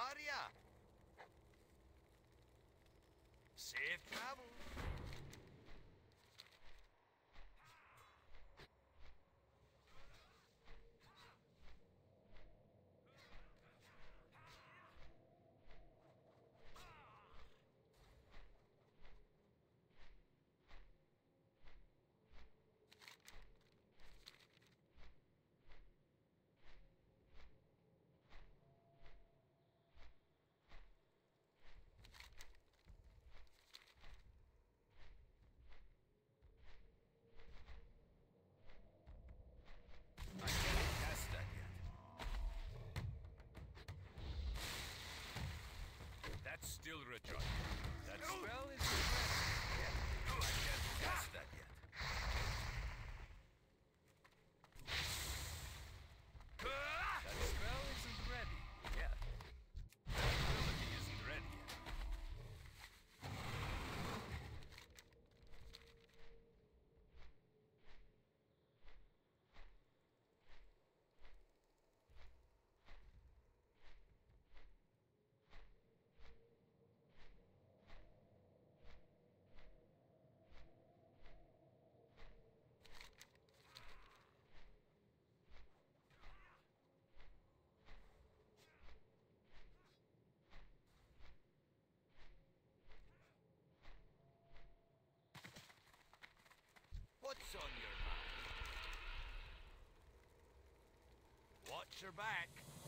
are ya? Safe travel. I can't cast that yet. That's still recharging. That spell is ready. I can't cast that yet. That spell isn't ready yet. That ability isn't ready yet. What's on your mind? Watch your back.